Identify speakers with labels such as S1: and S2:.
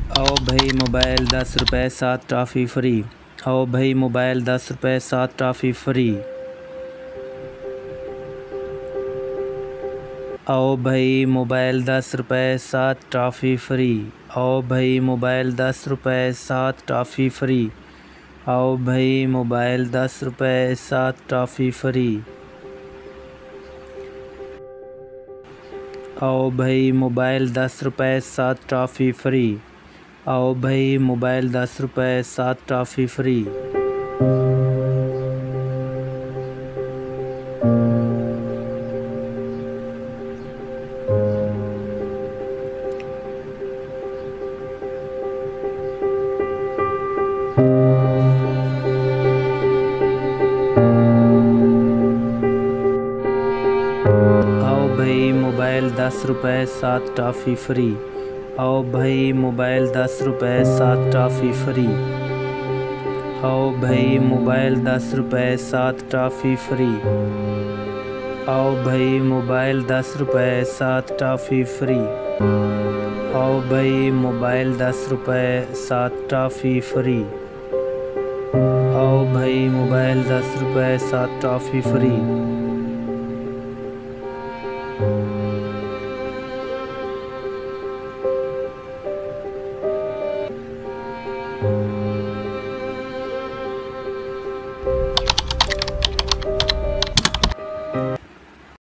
S1: आओ भाई मोबाइल 10 रुपए 7 टॉफ़ी फ्री। आओ भाई मोबाइल 10 रुपए 7 टॉफ़ी फ्री। आओ भाई मोबाइल 10 रुपए 7 टॉफ़ी फ्री। आओ भाई मोबाइल 10 रुपए 7 टॉफ़ी फ्री। आओ भाई मोबाइल 10 रुपए 7 टॉफ़ी फ्री। आओ भाई मोबाइल 10 रुपए 7 टॉफ़ी फ्री। आओ भाई मोबाइल 10 रुपए 7 टॉफ़ी फ्री। आओ भाई मोबाइल 10 रुपए 7 टॉफ़ी फ्री। आओ भाई मोबाइल 10 रुपए 7 टॉफ़ी फ्री। आओ भाई मोबाइल 10 रुपए 7 टॉफ़ी फ्री। आओ भाई मोबाइल 10 रुपए 7 टॉफ़ी फ्री। आओ भाई मोबाइल 10 रुपए 7 टॉफ़ी फ्री। आओ भाई मोबाइल 10 रुपए 7 टॉफ़ी फ्री।